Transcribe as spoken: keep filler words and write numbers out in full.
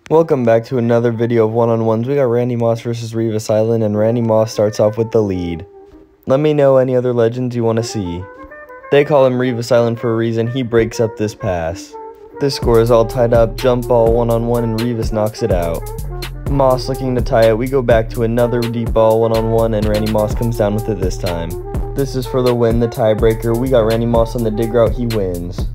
Welcome back to another video of one-on-ones. We got Randy Moss versus Revis Island, and Randy Moss starts off with the lead. Let me know any other legends you want to see. They call him Revis Island for a reason. He breaks up this pass. This score is all tied up, jump ball one-on-one, and Revis knocks it out. Moss looking to tie it. We go back to another deep ball one-on-one, and Randy Moss comes down with it this time. This is for the win, the tiebreaker. We got Randy Moss on the dig route. He wins.